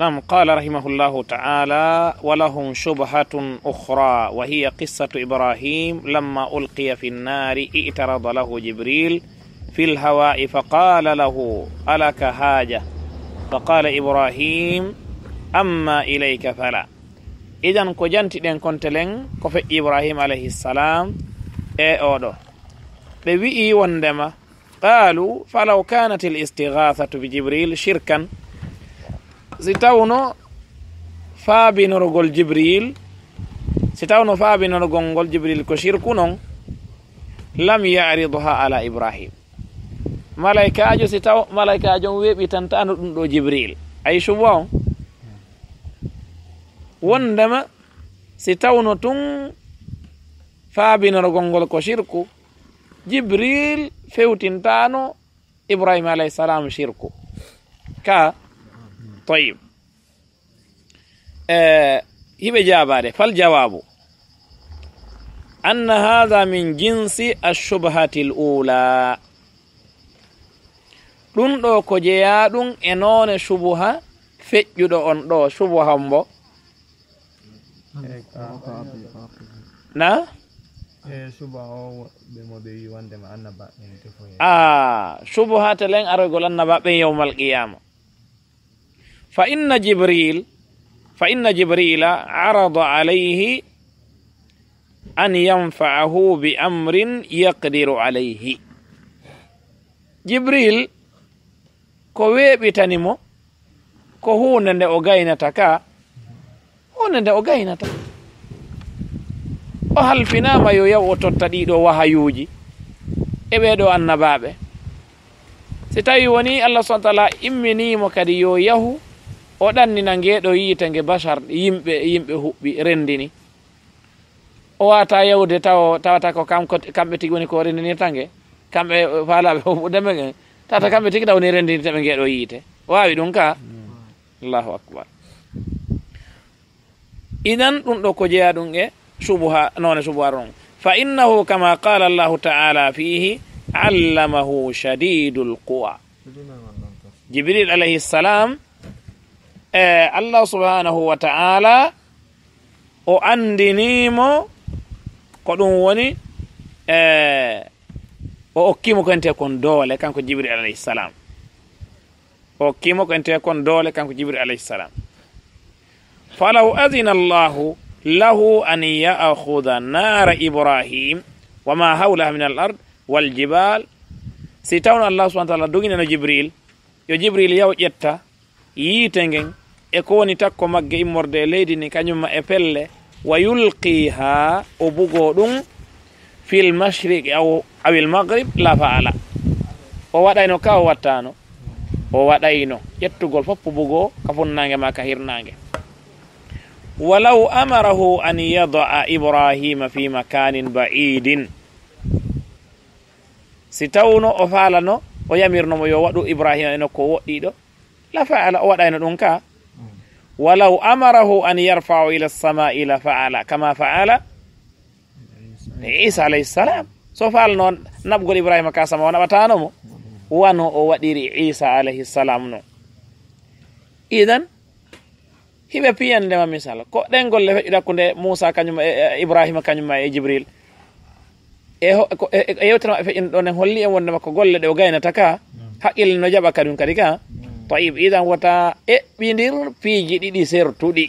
نعم. قال رحمه الله تعالى: ولهم شبهة أخرى وهي قصة إبراهيم لما ألقي في النار اعترض له جبريل في الهواء فقال له: ألك حاجة؟ فقال إبراهيم: أما إليك فلا. إذن ko jantiɗen kontelen ko feƴƴi ibrahima alayhi salam e oɗo ɓe wi'i wondema qalu falaw kanat al istighathatu bi jibril shirkan, si tawno faabinorgol jibril ngol jibril ko shirku non lam yaridha ala ibrahim, malaikajo si taw malaikajo weeɓi tantano ɗum ɗo jibril ay suba on wondema si tawno tun faabinorgol ngol ko shirku, jibril fewtintano ibrahima alayhi salam shirku ka طيب. hiɓe jaabade fal jawabu anna hadha min jinsi ashubhati l ula, ɗum ɗo ko jeya ɗum e noone subuha feƴƴuɗo on ɗo subuha mbo na subuha telen arogol annaba ɓen yawmal qiyama. فإن جبريل عرض عليه أن ينفعه بأمر يقدر عليه. جبريل ko weeɓitanimo ko hunde nde o gaynata ka, hunde nde o gaynata o halfinama yo yaw o totta ɗiɗo wahayuji e ɓeɗo annabaɓe. si tawi woni Allah subhanahu wa ta'ala imminimo kadi yo yahu o ɗannina ngeɗo yiite nge bashar yimɓe huɓɓi rendini, o wata yawde tawata ko kamɓe tigi woni ko rendinirta nge, kamɓe faalaɓe huɓɓudeme nge tata kamɓe tigi tawni rendinirtaɓe ngeɗo yiite, wawi ɗum ka. Allahu akbar. idan ɗum ɗo ko jeeya ɗum e subuha none subuha ɗon. fa innahu kama qala Allahu ta'ala fihi allamahu shadidul quwa. Jibril alayhi salam Allah subhanahu wa ta'ala o andinimo ko ɗum woni o okkimo ko ente kon doole kanko Jibril alayhi salam, o okkimo ko ente kon doole kanko Jibril alayhi salam. falaw adina Allahu lahu an ya'khudha nara Ibrahim wa ma hawlaha min al-ard wal jibal, si tawno Allah subhanahu wa ta'ala doginano Jibril yo Jibril yaw ƴetta yiite ngen e ko woni takko magge immorde e leydi ni kañumma e pelle, wa yulqiha o bugo ɗum fil mashriq awil maghrib la fa'ala, o waɗayno ka o wattano, o waɗayno ƴettugol foppo bugo ka funnange ma ka hirnange. walaw amarahu an yada'a ibrahima fi makanin ba'idin, si tawno o falano o yamirnomo yo waɗu ibrahima e nokko woɗɗiɗo la fa'ala, o waɗayno ɗum ka. walaw amarahu an yarfa'u ila as-sama'i la fa'ala kama fa'ala Isa alayhi salam. so falno nabgol ibrahima ka sama o naɓatanomo wano o waɗiri Isa alayhi salam no. idan hiɓe piyandema misal ko ɗen golle feƴƴuɗe hakkude Musa kañum ibrahima kañumma e Jibril e yewtere feƴƴino ɗon en holli en wondema ko golle ɗe o gaynata ka, haqqille no jaɓa kadum kadi ka. طيب idan wata eɓɓidir piiji ɗiɗi sertuɗi.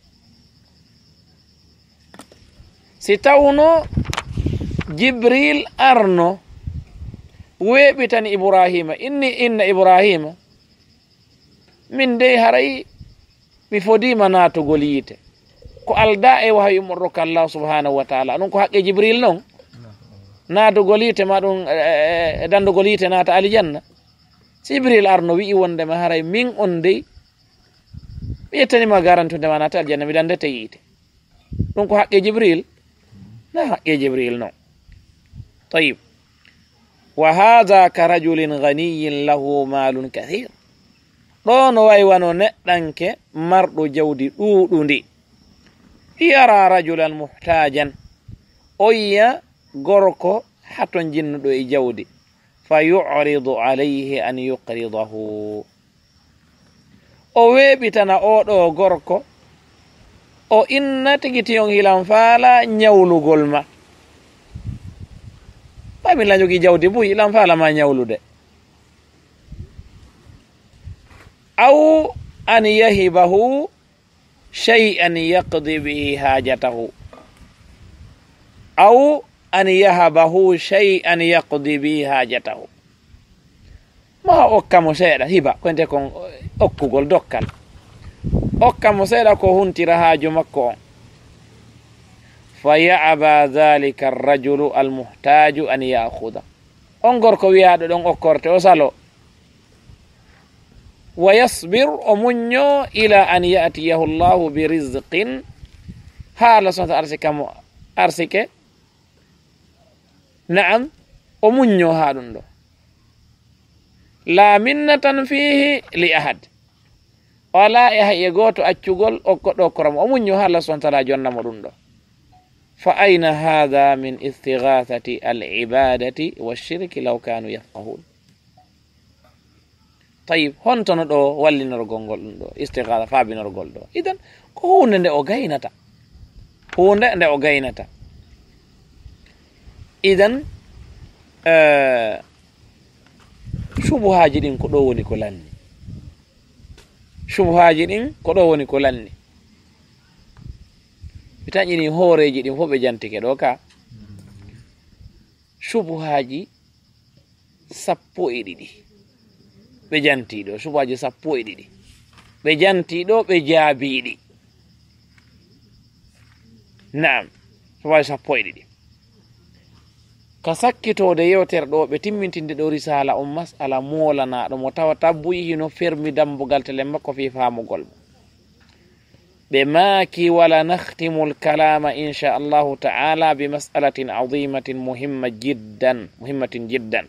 si tawno Jibril arno weeɓitani Ibrahima inna Ibrahima min dey haray mi fodima natugol yiite, ko alda e waha yummorɗo ka Allah subhanahu wa ta'ala, ɗum ko haqqe Jibril noon natugol yiite ma ɗum dandugol yiite naata aljanna. Jibril arno wi'i wondema haray min on dey mi yettanima garantudema naata aljanna mi dandete yiite, ɗum ko haqqe Jibril na haqqe Jibril noon. طيب وهذا كرجل غني له مال كثير، ɗon way wano neɗɗanke marɗo jawdi ɗuɗundi. yara rajulan muhtajan, o yiya gorko haton jinnuɗo e jawdi, fa yu'ridu alayhi an yuqridahu, o weɓitana oɗo gorko o inna tigiti on hilan faala ñawlugol ma ɓamin la jogii jawdi buy hilan faala ma ñawlude aw an yahibahu shay'an yaqdi bihi hajatahu aw an yahabahu shay'an yaqdi bihi hajatahu ma okkamo seeɗa hiba koyente kon okkugol dokkal okkamo seeɗa ko huntira haaju makko on fa ya'aba dhalika arrajulu almuhtaju an ya'khuda on gorko wiyaɗo ɗon okkorte o salo wa yasbir o muñño ila an ya'tiyahu llahu bi rizqin ha Allah subhanahu wa ta'ala arsikamo arsike na'am o muñño ha ɗum ɗo la minnatan fihi li ahad wala e hayye goto accugol o goɗɗo koramo o muñño ha Allah subhanahu wa ta'ala jonnamo ɗum ɗo fa ayna hadha min istighathati al-ibadati wash-shirki law kanu yafqahun tayib hontono ɗo wallinorgol ngol ɗum ɗo istighatha faabinorgol ɗo idan ko hunde nde o gaynata hunde nde o gaynata idan subuhaji ɗin ko ɗo woni ko lanni subuhaji ɗin ko ɗo woni ko lanni mi taƴini hooreji ɗin fof ɓe jantike ɗo ka subuhaji 12 ɓe jantiɗo subuhaji 12 ɓe jantiɗo ɓe jaabiɗi naam subuhaji 12 ka sakkitode yewtere ɗo ɓe timmintinde ɗo risala on masala molanaɗo mo tawa tabbuyi hino fermi dambugal tele makko fi famugol mo ɓe maaki wala nahtimu lkalama inchallahu taala bi masalatin adimatin muhimmatin jiddan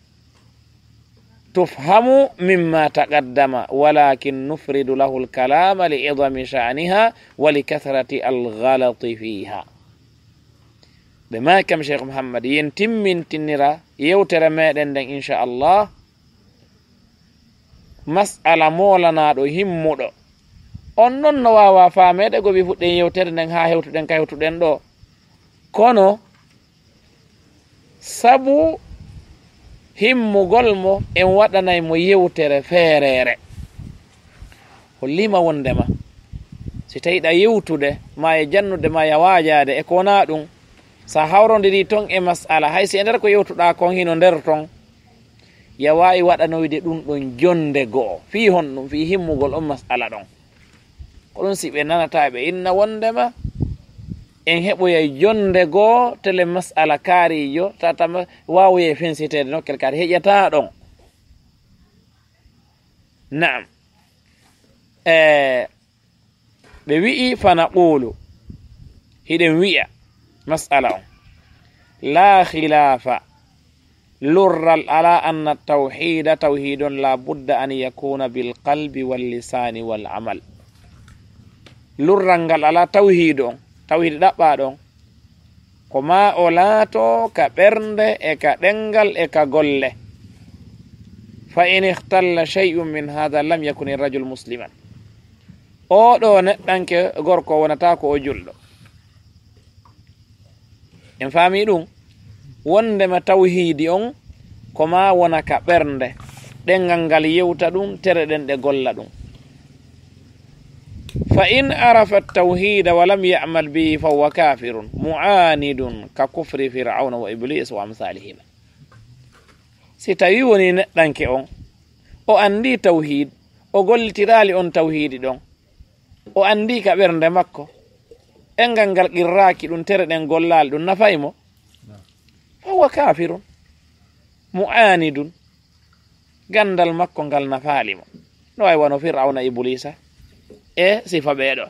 tufhamu mimma taqaddama walakin nufridu lahu lkalama li idami sha'niha wa li kathrati algalati fiha ɓe makam cheikh mouhammad yen timmintinira yewtere meɗen nden inchallah masala molanaɗo himmuɗo on noon no wawa famede goɓi fuɗɗen yewtere nden ha hewtuɗen ka hewtuɗen ɗo kono sabu himmugol mo en waɗanay mo yewtere feerere hollima wondema si tawiɗa yewtude ma e jannude ma ya wajade e kona ɗum sa hawrodiri ton e masala hay si e nder ko yewtuɗa kon hino nder ton ya wawi waɗanoyde ɗum ɗon jonde go'o fi hon ɗum fi himmugol on masala ɗon ko ɗum si ɓe nanata ɓe inna wondema en heɓoyay jonde go'o tele masala kaarijo tatama wawoye fensitede nokkel kaari heƴata ɗon naam ɓe wi'i fana qulu hiɗen wi'a masala on la khilafa lurral ala anna tawhida tawhidon la budda an yakuna bilqalbi wallisani walamal lurral ngal ala tawhidu on tawhid ɗaɓɓaɗo on ko ma o laato ka ɓernde e ka ɗengal e ka golle fa in ihtalla shay'un min hada lam yakun irrajul musliman oɗo neɗɗanke gorko wonata ko o julɗo en faami ɗum wondema tawhidi on ko ma wona ka ɓernde ɗengal ngal yewta ɗum tere ɗen ɗe golla ɗum fa in arafa tawhida wa lam yamal bihi fa huwa kafirun mu'anidun ka kufri fir'auna wa iblis wa amsalihima si tawi woni neɗɗanke on o andi tawhid o gollitirali on tawhidi ɗon o andi ka ɓernde makko engal ngal qirraki ɗum tere ɗen gollali ɗum nafaymo fa huwa kafirun mu'anidun gandal makko ngal nafalimo no way wano fir'auna iblisa e sifa ɓeeɗo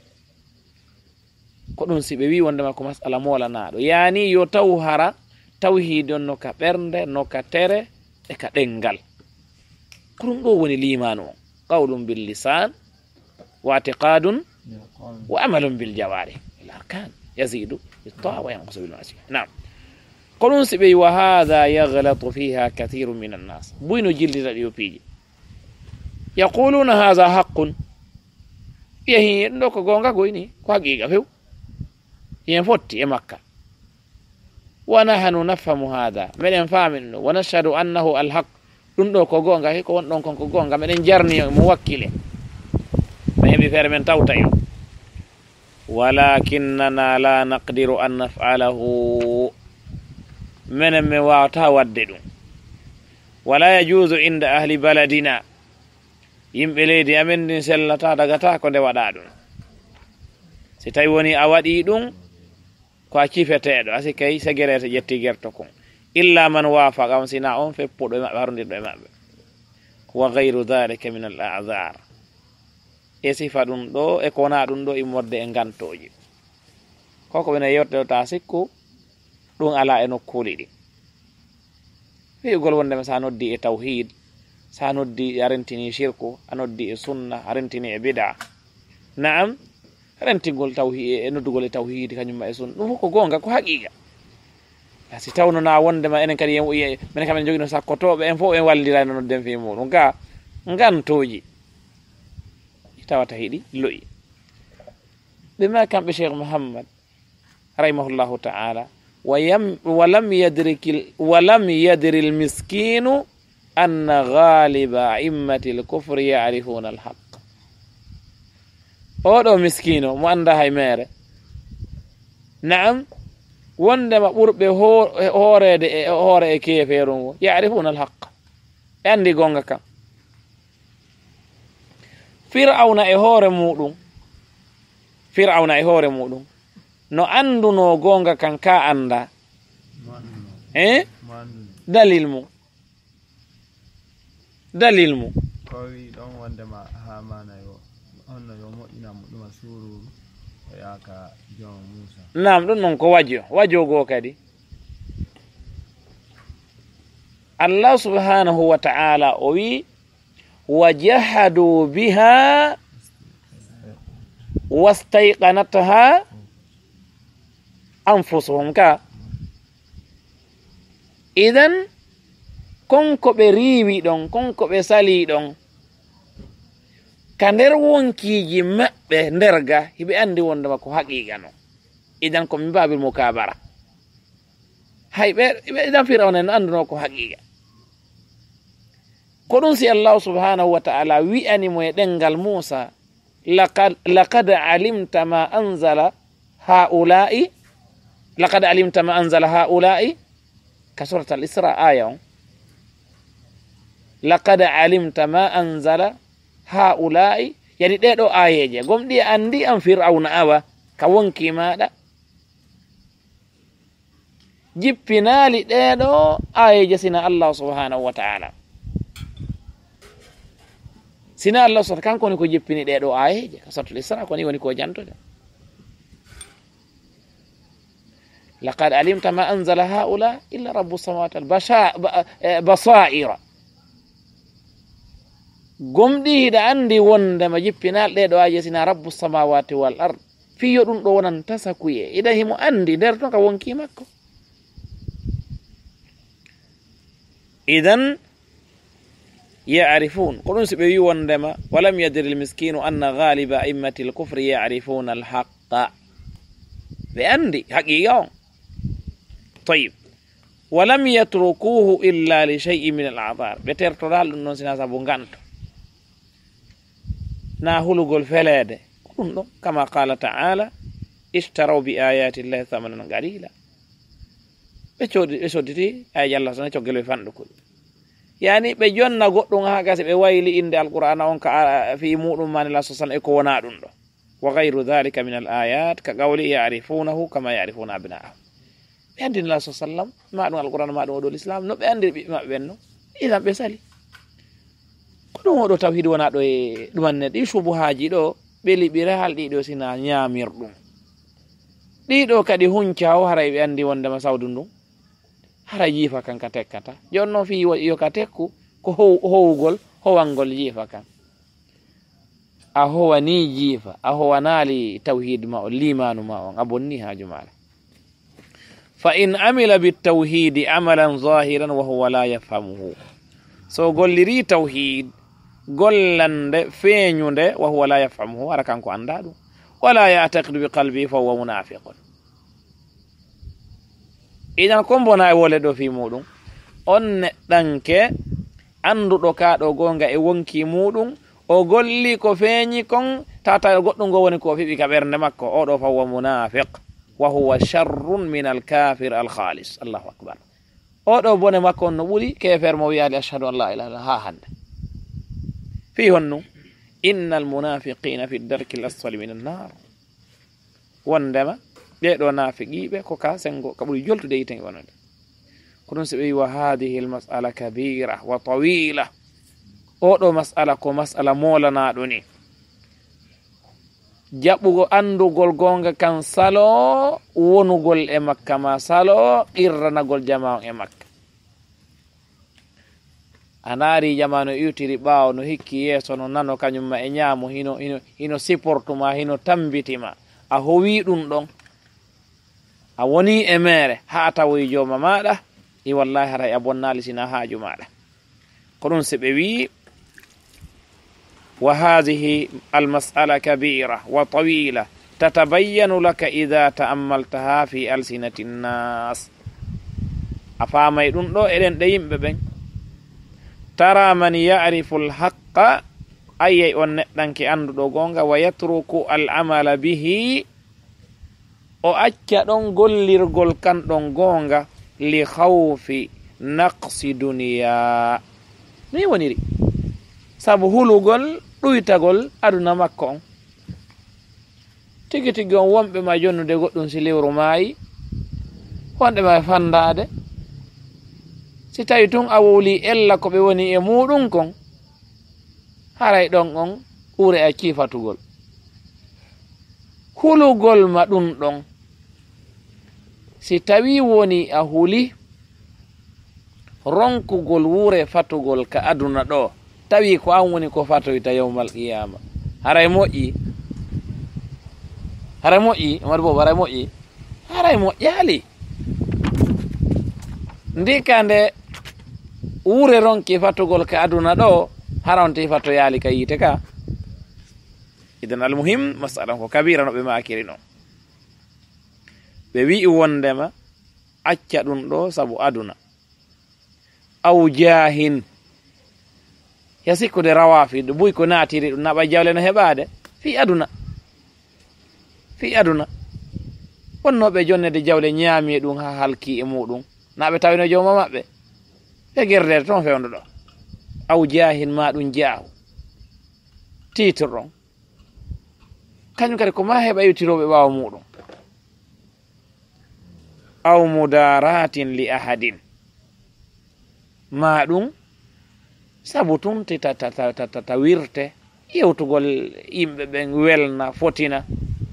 ko ɗum si ɓe wi wondema ko masala molanaɗo yani yo taw hara tawhid on no ka ɓernde no ka tere e ka ɗengal ko ɗum ɗo woni limanu on qawlum bil lisan wa i'tiqadun wa amalun bil jawari al arkan yazidu bit ta'a wa yanqusu bil ma'siyah na'am ko ɗum si ɓe wi wa hadha yaghlatu fiha kathirun min an nas buyno jillita ɗi yo piiji yaquluna hadha haqqun yehi ɗo ko gonga goyni ko haqiqa few yen fotti e makka wa nahnu nafhamu hadha meɗen famin ɗo wa nashhadu annahu alhaq ɗum ɗo ko gonga he ko won ɗon kon ko gonga meɗen jarni mo wakkile mi heɓi feere men tawta yo walakinnana la naqdiru an naf'alahu menen min wawata wadde ɗum wala yajuzu inda ahli baladina yimɓe leydi amen ndin sellata dagata ko nde waɗa ɗum si tawi woni a waɗi ɗum ko a cifeteɗo asi kay segerete ƴetti gerto kon illa man wafaqa on sina on feppuɗo e maɓɓe harodirɗo e maɓɓe wa gayru dhalika min al a'dhar e sifa ɗum ɗo e ko wona ɗum ɗo immorde e gantoji koko ɓene yewteɗo ta sikku ɗum ala e nokkuli ɗi wi'ugol wondema sa noddi e tawhid sa noddi a rentini shirku a noddi e sunna a rentini e bida naam rentigol tawhid e noddugol e tawhid kañumma e sunna ɗum fof ko gonga ko haqiqa si tawno na wondema enen kadi minen kam en jogino sakkotoɓe en fof en wallira no nodden fi muɗum ga gantoji tawata hiɗi loyi ɓema kamɓe cheikh mouhammad rahimahullahu taala walam yadri lmiskinu anna ghaliba immati lkufri yarifuna alhaq oɗo miskino mo anda hay mere naam wondema ɓurɓe hoorede e hoore e keeferu ngo yarifuna alhaq ɓe andi gonga kam fir'auna e hoore muɗum no anduno gonga kan ka anda dalil mu kowi ɗon wondema hamana yo onno yo moƴƴina mo ɗuma sururu o yaka jom Musa nam ɗum noon ko wajo go kadi Allah subhanahu wa ta'ala o wi wajahadu biha wastayqanatha anfusuhum ka idan konko ɓe riiwi ɗon konko ɓe sali ɗon ka nder wonkiji maɓɓe nderga hiɓe andi wondema ko haqiqa no idan ko min babil mukabara hay ɓe idan firawna no anduno ko haqiqa ko ɗum si allahu subhanahu wa ta'ala wi'animo e ɗengal Musa laqad alimta ma anzala haula'i ka surat al isra aya on laqad alimta ma anzala haula'i yani ɗeɗo ayeje gomɗi andi an fir'auna awa ka wonki maɗa jippinali ɗeɗo ayeje sina allah subhanahu wa ta'ala sina allah sota kanko woni ko jippini ɗeɗo ayeje ka suratul isra koni woni ko jantoɗe laqad alimta ma anzala haula illa rabbu samawati basaira gomɗi hiɗa andi wondema jippinal ɗeɗo ayeje sina rabbu samawati wal ard fiyo ɗum ɗo wonan tasakuye iɗa himo andi nder ton ka wonki makko idan يعرفون قلون سبيي وندما ولم يدر المسكين أن غالب أئمة الكفر يعرفون الحق بأندي حقيقة طيب ولم يتركوه إلا لشيء من الأعذار بترتدال نون سنا سابونغانت ناهلو قول فلاد كما قال تعالى اشتروا بآيات الله ثمنا قليلا بشودتي آيات الله سنة تشوغلو فاندكول yani ɓe jonna goɗɗum ha gasi ɓe wayli inde alqur'ana on ka fi muɗum mani la sosan e ko wona ɗum ɗo wa gayru dhalika min al ayat ka qawli yarifunahu kama yarifuna abna'ahum ɓe andini la sallam ma ɗum alqur'ana ma ɗum oɗo l'islam no ɓe andiri ɓiɓɓe maɓɓe ɓen no idan ɓe sali ko ɗum oɗo tawhid wona ɗo e ɗumanne ɗi subuhaji ɗo ɓe liɓira hal ɗiɗo sina ñamir ɗum ɗiɗo kadi hunca o haray ɓe andi wondema sawdu ndum hara jiifa kan ka tekkata jonno fi yo ka tekku ko howugol howangol jiifa kan a howani jiifa a howanali tawhid ma o limanu ma on a bonni haaju maɗa fa in amila bitawhidi amalan zahiran wa huwa la yafhamuhu so golliri tawhid gollande feeñunde wa huwa la yafhamuhu wara kanko anda ɗum wala ya'taqidu bi qalbi fa huwa munafiqun idan ko bona e wole ɗo fi muɗum on neɗɗanke anduɗo kaɗo gonga e wonki muɗum o golli ko feeñi kon tata goɗɗum go woni ko fiɓi ka ɓernde makko oɗo fa huwa munafiq wa huwa sharrun min alkafir alkhalis. Allahu akbar. oɗo bone makko on no ɓuri kefer mo wiyali ashhadu an la ilaha illallah ha hande fi honnu inna almunafiqina fi darki l asfali min annar wondema ɓeɗo nafiqiɓe ko ka sengo ka ɓuri joltude yiten wonode ko ɗum so ɓe wi wa hadihi almas'ala kabira wa tawila oɗo mas'ala ko mas'ala molanaɗo ni jaɓɓugo andugol gonga kan salo wonugol e makka ma salo qirranagol jama e makka a naari jamanu iwtiri ɓaawo no hikki yeeso no nano kañumma e ñaamo hino supportuma hino tambitima a howi ɗum ɗon a woni e mere ha tawoy jooma maɗa i wallahi haray a bonnali sina haaju maɗa ko ɗum se ɓe wi wa hadihi almas'ala kabira wa tawila tatabayyanu laka ida ta'ammaltaha fi alsinati nnas a faamay ɗum ɗo eɗen ɗe yimɓe ɓen tara man ya'rifu alhaqqa ayyay on neɗɗanke anduɗo gonga wa yatruku al'amala bihi o acca ɗon gollirgol kan ɗon gonga li khawfi naqsi duniya ni woniri sabu hulugol ɗuytagol aduna makko on tigi tigi on wonɓe ma jonnude goɗɗum si lewru maayi wonɗe ma fandade si tawi tun a wowli ella ko ɓe woni e muɗum kon haray ɗon on ɓuure a kiifatugol hulugol ma ɗum ɗon si tawi woni a huli ronkugol wuure fatugol ka aduna ɗo tawi ko an woni ko fatoyta yawmal qiyama haray moƴƴi Amadou Bobo haray moƴƴali ndikande wuure ronki fatugol ka aduna ɗo haronti fatoyali ka yite ka idan almuhim masala ko kabira no ɓe makiri no ɓe wi'i wondema acca ɗum ɗo sabu aduna aw jahin ya sikkude rawafiɗo buy ko naatiri ɗum naɓa jawle no heɓade fi aduna wonnoɓe jonnede jawle ñaami ɗum ha halki e muɗum naɓe tawino jowma maɓɓe ɓe gerdede toon fewndo ɗo aw jahin ma ɗum jaahu titre ɗon kañum kadi ko ma heɓa iwtiroɓe ɓawa muɗum aw mudaratin li ahadin ma ɗum sabu tun ta wirte yewtugol yimɓe ɓen welna fotina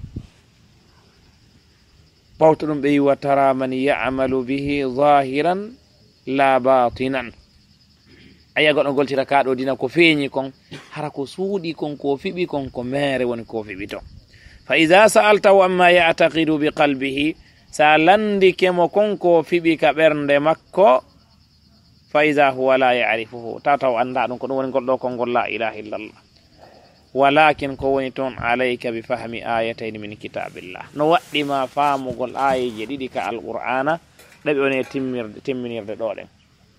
ɓawto ɗum ɓe yiwa tara man ya'malu bihi zahiran la batinan aya goɗɗo goltira kaɗo dina ko feeñi kon hara ko suuɗi kon ko fiɓi kon ko mere woni ko fiɓi to fa ida sa'altahu amma ya'taqidu bi qalbihi sa landikemo kon ko fiɓi ka ɓernde makko fa ida huwa la ya'rifuhu tataw anda ɗum ko ɗum woni golɗo konngol la ilaha illallah walakin ko woni toon alayka bi fahmi ayatayn min kitabillah no waɗɗima faamugol ayeje ɗiɗi ka alqur'ana ɗaɓe woni timminirde ɗo ɗen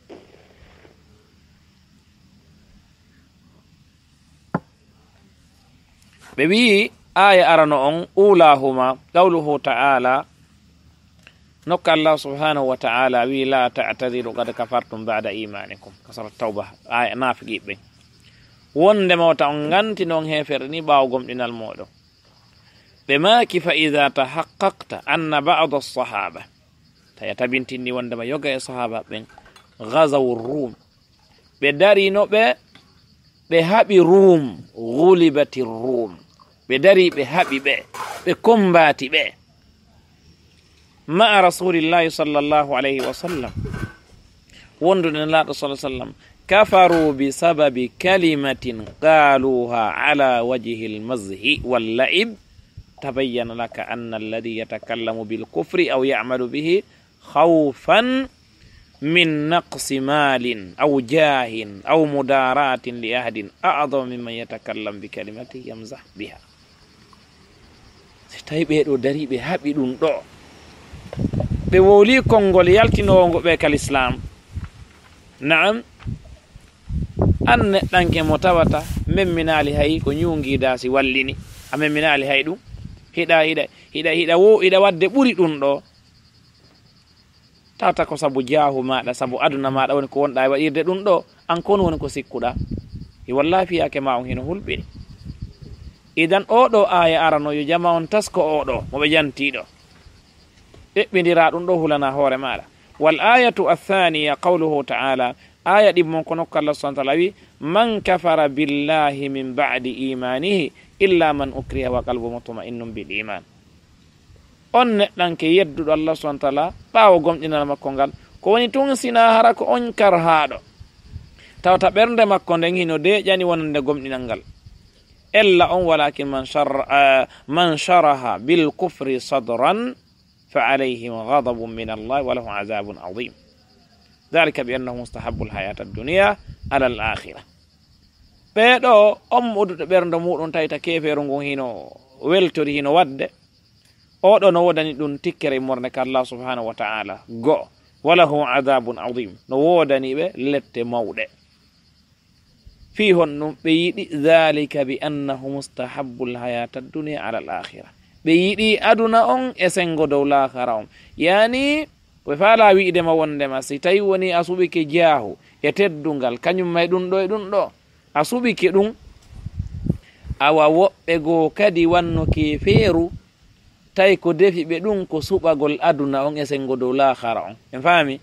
ɓe wi aya arano on ulahuma qawluhu ta'ala nokka allah subhanahu wa ta'ala wi la ta'tadiru qad kafartum ba'da imanikum kasara tawba aya nafiqiɓe wondema wata on ganti noon hefere ni ɓawo gomɗinal moɗon ɓe maki fa ida tahaqqaqta anna ba'da as-sahaba taya tabintinni wondema yoga e sahaba ɓen gazaw rum ɓe darino ɓe haɓi rum gulibati rum ɓe dari ɓe haɓi ɓe kombati ɓe ma'a rasulillahi sallallahu alayhi wa sallam wondude laaɗo sa sallam kafaru bi sababi kalimatin qaluha ala wajhi almazhi walla'ib tabayyana laka anna alladhi yatakallamu bil kufri aw ya'malu bihi khawfan min naqsi malin aw jahin aw mudaratin li ahadin a'dama mimman yatakallam bi kalimati yamzah biha. Si tawi ɓeeɗo dari ɓe haɓi ɗum ɗo ɓe wowli konngol yaltinowo ɓe kal islam, naam an neɗɗanke mo tawata memminali hay ko ñungida si wallini a memminali hay ɗum hiɗa wadde ɓuri ɗum ɗo tawta ko sabu jaahu maɗa sabu aduna maɗa woni ko wonɗa e waɗirde ɗum ɗo an kon woni ko sikkuɗa i walla fiyake ma on hino hulɓini. idan oɗo aya arano yo jama on tasko oɗo moɓe jantiɗo ɓeɓɓidira ɗum ɗo hulana hoore maɗa. wal ayatu athaniya qawluhu ta'ala, aya ɗimmon ko nokku Allah subhanahu wa ta'ala wi man kafara billahi min ba'di imanihi illa man ukriha wa qalbu mutma'innun bil iman. on neɗɗanke yedduɗo Allah subhanahu wa ta'ala ɓaawo gomɗinal makko ngal ko woni tun sina hara ko on karhaɗo tawta ɓernde makko nden hino deƴani wonande gomɗinal ngal ella on walakin man sharaha bil kufri sadran fa alayhim ghadabun min Allah wa lahum azabun azim dhalika bi annahu mustahabbu al hayata ad-dunya ala al akhirah. ɓeeɗo on moɗuɗo ɓernde muɗum tawita kefeeru ngun hino weltori hino wadde oɗo no wodani ɗum tikkere morne ka Allah subhanahu wa ta'ala go walahu adabun azim no wodani ɓe lette mawɗe fi hon ɗum ɓe yiɗi dhalika bi annahu mustahabbu lhayata dunia ala l akhira ɓe yiɗi aduna on e sengo dow lahara on yani ɓe faala wi'dema wondema si tawi woni a suɓike jaahu e teddungal kañum may ɗum ɗo e ɗum ɗo a suɓike ɗum awa woɓɓe goo kadi wanno kefeeru tawi ko defi ɓe ɗum ko suɓagol aduna on e sengo dow lahara on en faami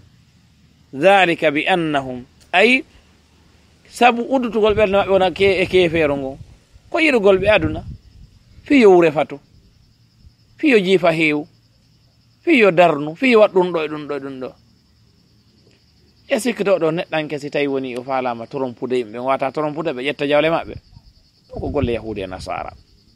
dhalika bi annahum ay sabu uddutugol ɓernde maɓɓe wona e kefeero ngon ko yiɗugol ɓe aduna fiyo wurefatu fiyo jiifa heewu fiyo darnu fiyo waɗ ɗum ɗo e ɗum ɗo e ɗum ɗo e sikkito ɗo neɗɗanke si tawi woni o faalama torompude yimɓe wata torompude ɓe ƴetta jawle maɓɓe ɗo ko golle yahudi e nasara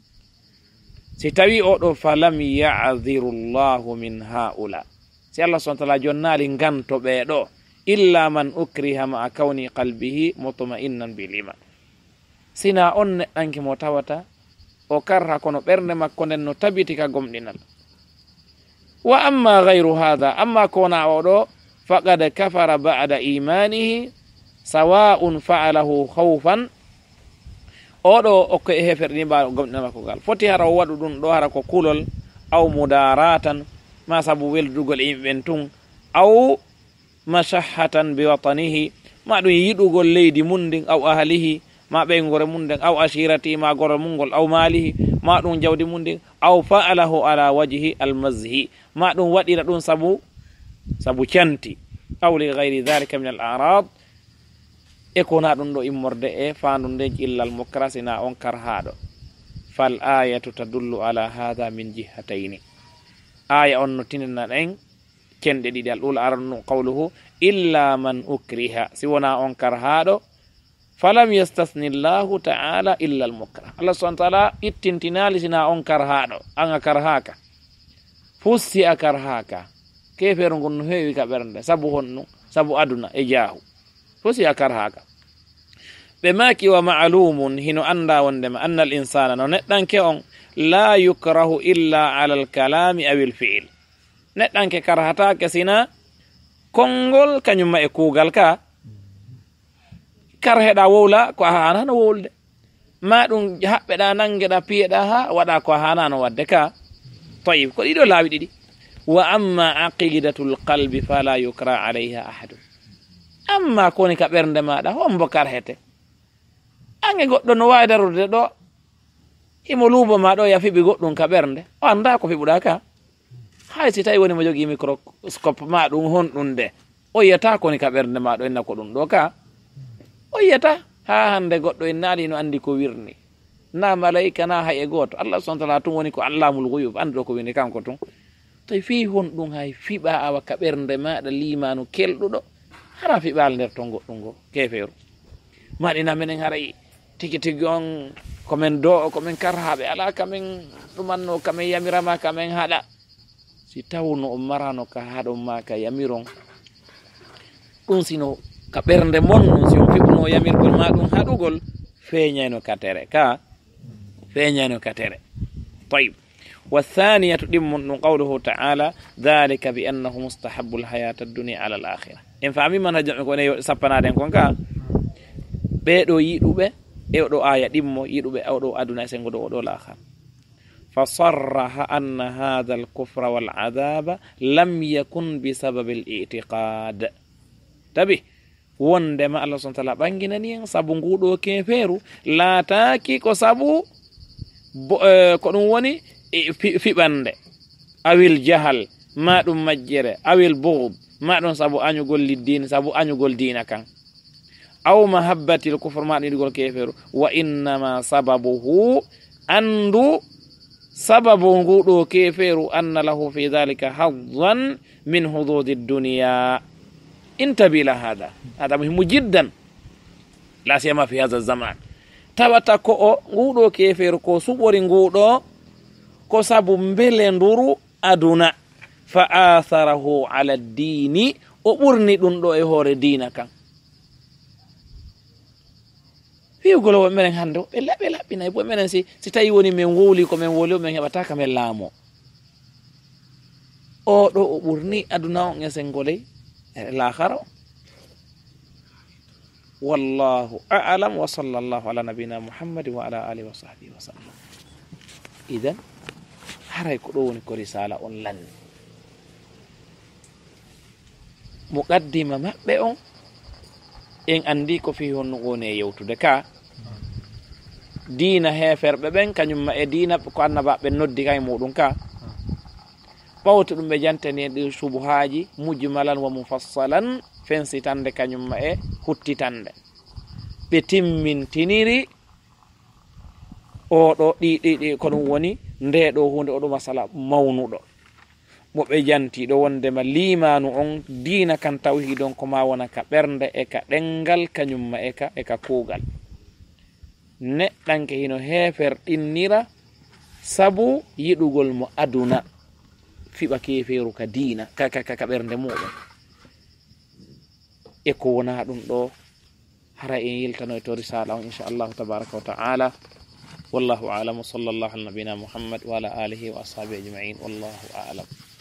si tawi oɗo falam ya'dhiru llahu min haula si Allah subhanahu wa ta'ala jonnali ganto ɓeeɗo illa man ukriha ma kawni qalbihi mutma'innan bil iman sina on neɗɗanke mo tawata o karha kono ɓernde makko nden no tabiti ka gomɗinal wa amma gayru hada amma kona oɗo faqad kafara ba'da imanihi sawa'un fa'alahu khawfan oɗo okko e heferɗi mbawa gomɗinal makko ngal foti hara o waɗu ɗum ɗo hara ko kulol aw mudaratan ma sabu weldugol e yimɓeɓen tun aw mashahatan bi watanihi ma ɗum yiɗugol leydi mum ndin aw ahlihi ma ɓeygore mum nden aw ashirati ma gorol mum ngol aw maalihi ma ɗum jawdi mum ndin aw fa'alahu ala wajhi almazhi ma ɗum waɗira ɗum sabu canti aw li gayri dhalika min al a'rad e kona ɗum ɗo immorde e fandu ndeji illal mokrasi na on karhaɗo fal ayatu tadullu ala hadha min jihatayni aya on no tinana ɗen kenɗe ɗiɗi al ula aranu qawluhu illa man ukriha si wona on karhaɗo falam yastasni llahu ta'ala illa al mukrah Allah subhanahu wa ta'ala ittintinali sina on karhaɗo an a karhaka fussi a karhaka kefeero ngon no heewi ka ɓernde sabu honnu sabu aduna e jaahu fussi a karhaka ɓe maki wa ma'lumun hino anda wondema anna al insana no neɗɗanke on la yukrahu illa ala al kalami aw al fi'l neɗɗanke karhatake sina konngol kañumma e kuugal ka karheɗa wowla ko a hanano wowlde ma ɗum haɓɓeɗa nangeɗa piyeɗa ha waɗa ko a hanano wadde ka tayib ko ɗiɗo laawi ɗiɗi wa amma aqidatu lqalbi fala yukra alayha ahadun amma koni ka ɓernde maɗa hombo karhete ange goɗɗo no wawi darude ɗo himo luubo ma ɗo ya fiɓi goɗɗum ka ɓernde o anda ko fiɓuɗa ka hay si tawi woni mo jogui microscope ma ɗum honɗum nde o yiyata koni ka ɓernde ma ɗo enna ko ɗum ɗo ka o yiyata ha hande goɗɗo en naali no andi ko wirni na malaika na hay e goto Allah subhanahu wa ta'ala tun woni ko allamul ghuyub andi ɗo ko wini kanko tun to fi honɗum hay fiɓa awa ka ɓernde maɗa limanu kelɗuɗo hara fiɓal nder ton goɗɗum go kefeeru maɗina minen haray tigi tigi on komin do komin karhaɓe ala kamin ɗumanno kamin yamirama kamin haɗa si tawno on marano ka haɗon ma ka yamiron ɗum sino ka ɓernde mon non si on fiɓuno yamirgol ma ɗum haɗugol feeñayno katere ka feeñayno katere طيب والثانية دم قوله تعالى ذلك بأنه مستحب الحياة الدنيا على الآخرة إن فهمي من هجم كون سبنا دين كون كا بيدو يدوبه اودو آية دم يدوبه اودو أدنى سنغدو اودو الآخر فصرح أن هذا الكفر والعذاب لم يكن بسبب الاعتقاد تبي wondema Allah subhanahu wa ta'ala banginani en sabu ngudo keferu laataaki ko sabu ko dum woni fiɓande awil jahal ma ɗum majjere awil bughd ma ɗum sabu anyugol liddin sabu anyugol dina kan aw mahabbatil kufr ma ɗiɗigol keferu wa innama sababuhu andu sababu nguɗo keferu anna lahu fi dhalika haddan min hududi dunya انتبه لهذا هذا مهم جدا لا سيما في هذا الزمان تبتا كو غودو كيفير كو سوبوري غودو كو سابو مبلندورو ادونا فآثره على الدين وبرني دون دو اي هوري دينا كان fi golo men hando be labi nay bo men si tayi woni men woli ko men woli men hebata ka men laamo o do o burni aduna on esengolay الآخر والله أعلم وصلى الله على نبينا محمد وعلى آله وصحبه وسلم إذن هراي كروني كرسالة لن مقدمة مبئون إن أنديكو فيه نغوني يوتو دكا دينا هفر ببن كنيم دينا كو أنبا بنودي كاي مودون كا pawto ɗum ɓe jantani ɗi subuhaji mujmalan wa mufassalan fensitande kañum e huttitande ɓe timmintiniri oɗo ɗiɗi ko ɗum woni nde ɗo hunde oɗo masala mawnuɗo mo ɓe janti ɗo wondema limanu on dina kan tawhidon ko ma wona ka ɓernde e ka ɗengal kañumma e ka kuugal neɗɗanke hino hefer ɗinnira sabu yiɗugol mo aduna fiɓa keferu ka dina ka ɓernde muɗum e ko wona ɗum ɗo hara en yiltano e to risala on inchallahu tabaraka wa ta'ala wallahu a'lam wa sallallahu ala nabina muhammad wa ala alihi wa ashabihi ajma'in wallahu a'lam